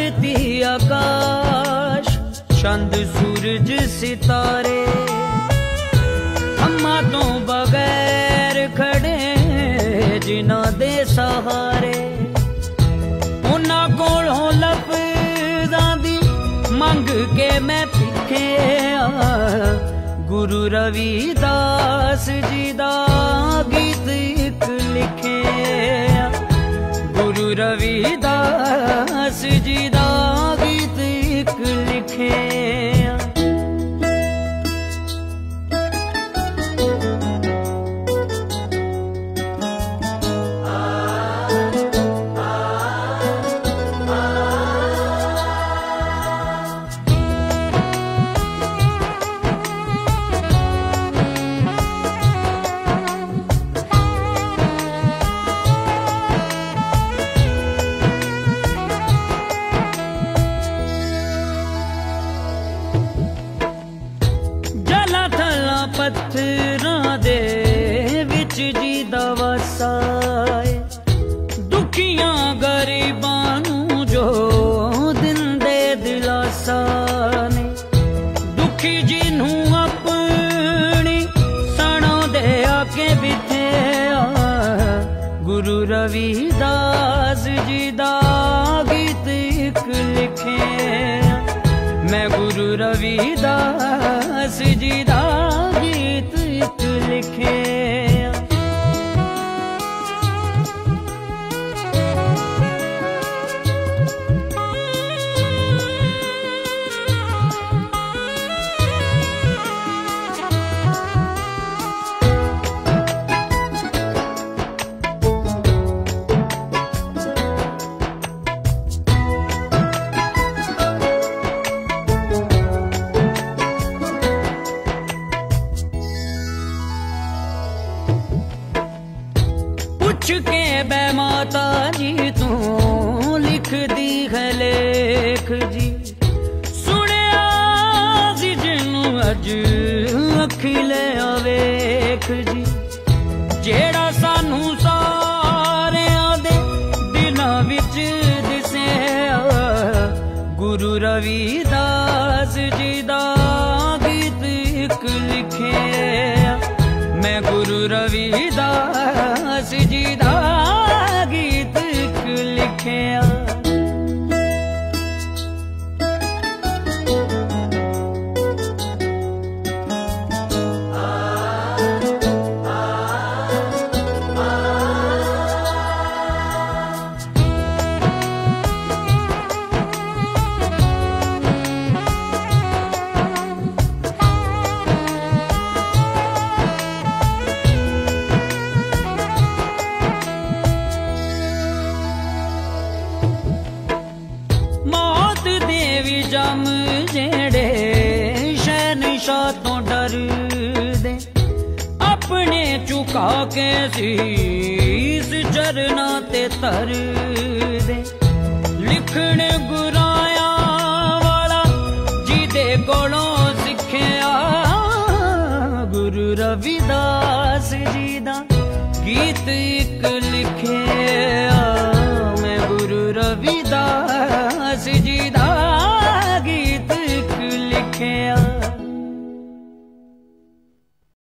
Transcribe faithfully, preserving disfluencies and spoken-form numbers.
धरती आकाश चंद सूरज सितारे अम्मा तो बगैर खड़े जिन्हां दे सहारे उन्हां कोलों लफ्ज़ां दी मंग के मैं पिछे गुरु रविदास जी दा गीत एक लिखे गुरु रविदास जी दा गीत एक लिखे पत्थरां दे विच जी दा वसाए दुखियां गरीबां नूं जो दिंदे दिलासा ने दुखी जिन्हूं अपनी सणांदे आके बिथे गुरु रविदास जी दा गीत एक लिखे मैं गुरु रविदास जी दा गीत एक लिखे पूछ के बै माता जी तू लिख दी है लेख जी सुनिया जी जिन्नू अज अखिले आवेख जी जेड़ा सानू सारियां दे दिनां विच दिसे गुरु रविदास जी दा गीत एक लिखे मैं गुरु रविदास जी दा गीत एक लिखे जम जेड़े शहनशाह तो डर दे अपने चुका के शीस चरना ते तर दे लिखने गुराया वाला जिदे कोलों सिखिया गुरु रविदास जी दा गीत एक लिखे